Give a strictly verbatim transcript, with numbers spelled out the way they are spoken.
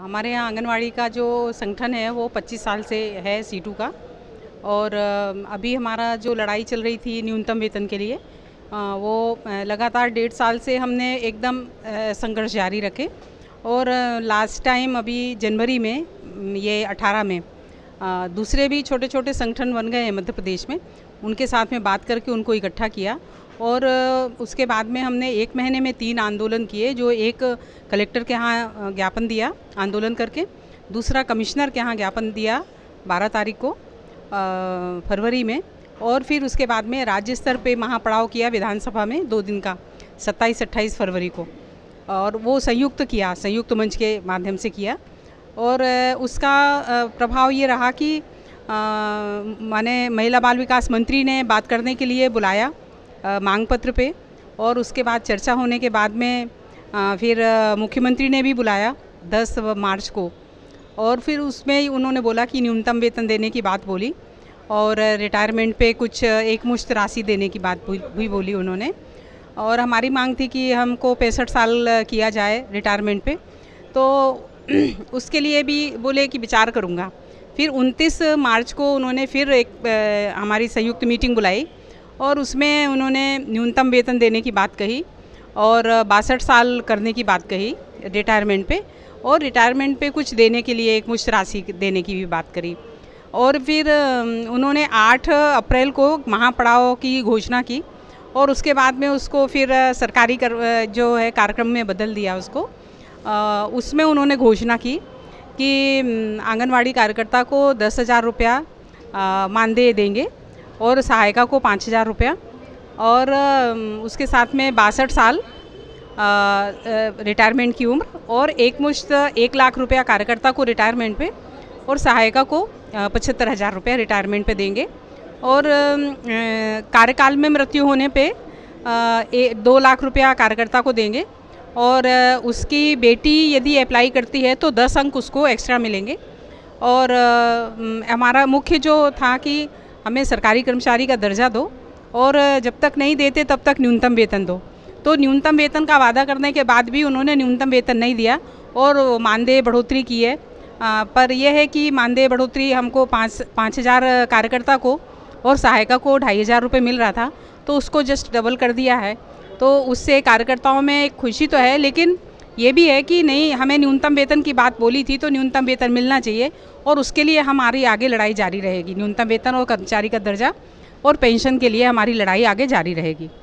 हमारे यहाँ आंगनवाड़ी का जो संगठन है वो पच्चीस साल से है सीटू का। और अभी हमारा जो लड़ाई चल रही थी न्यूनतम वेतन के लिए, वो लगातार डेढ़ साल से हमने एकदम संघर्ष जारी रखे। और लास्ट टाइम अभी जनवरी में ये अठारह में दूसरे भी छोटे छोटे संगठन बन गए हैं मध्य प्रदेश में, उनके साथ में बात करके उनको इकट्ठा किया। और उसके बाद में हमने एक महीने में तीन आंदोलन किए, जो एक कलेक्टर के यहाँ ज्ञापन दिया आंदोलन करके, दूसरा कमिश्नर के यहाँ ज्ञापन दिया बारह तारीख को फरवरी में, और फिर उसके बाद में राज्य स्तर पे महापड़ाव किया विधानसभा में दो दिन का सत्ताईस अट्ठाईस फरवरी को। और वो संयुक्त किया, संयुक्त मंच के माध्यम से किया। और उसका प्रभाव ये रहा कि माने महिला बाल विकास मंत्री ने बात करने के लिए बुलाया मांग पत्र पे, और उसके बाद चर्चा होने के बाद में आ, फिर मुख्यमंत्री ने भी बुलाया दस मार्च को। और फिर उसमें उन्होंने बोला कि न्यूनतम वेतन देने की बात बोली, और रिटायरमेंट पे कुछ एक मुश्त राशि देने की बात भी बोली उन्होंने। और हमारी मांग थी कि हमको पैंसठ साल किया जाए रिटायरमेंट पे, तो उसके लिए भी बोले कि विचार करूँगा। फिर उनतीस मार्च को उन्होंने फिर एक आ, हमारी संयुक्त मीटिंग बुलाई, और उसमें उन्होंने न्यूनतम वेतन देने की बात कही और बासठ साल करने की बात कही रिटायरमेंट पे, और रिटायरमेंट पे कुछ देने के लिए एक मुश्त राशि देने की भी बात करी। और फिर उन्होंने आठ अप्रैल को महापड़ाव की घोषणा की, और उसके बाद में उसको फिर सरकारी कर जो है कार्यक्रम में बदल दिया उसको। आ, उसमें उन्होंने घोषणा की कि आंगनवाड़ी कार्यकर्ता को दस हज़ार रुपया मानदेय देंगे, और सहायिका को पाँच हज़ार रुपया, और उसके साथ में बासठ साल रिटायरमेंट की उम्र, और एक मुश्त एक लाख रुपया कार्यकर्ता को रिटायरमेंट पे, और सहायिका को पचहत्तर हज़ार रुपया रिटायरमेंट पे देंगे। और कार्यकाल में मृत्यु होने पे ए, दो लाख रुपया कार्यकर्ता को देंगे, और उसकी बेटी यदि अप्लाई करती है तो दस अंक उसको एक्स्ट्रा मिलेंगे। और हमारा मुख्य जो था कि हमें सरकारी कर्मचारी का दर्जा दो, और जब तक नहीं देते तब तक न्यूनतम वेतन दो। तो न्यूनतम वेतन का वादा करने के बाद भी उन्होंने न्यूनतम वेतन नहीं दिया, और मानदेय बढ़ोतरी की है। आ, पर यह है कि मानदेय बढ़ोतरी हमको पाँच पाँच हज़ार कार्यकर्ता को और सहायिका को ढाई हज़ार रुपये मिल रहा था, तो उसको जस्ट डबल कर दिया है। तो उससे कार्यकर्ताओं में एक खुशी तो है, लेकिन ये भी है कि नहीं, हमें न्यूनतम वेतन की बात बोली थी तो न्यूनतम वेतन मिलना चाहिए, और उसके लिए हमारी आगे लड़ाई जारी रहेगी। न्यूनतम वेतन और कर्मचारी का दर्जा और पेंशन के लिए हमारी लड़ाई आगे जारी रहेगी।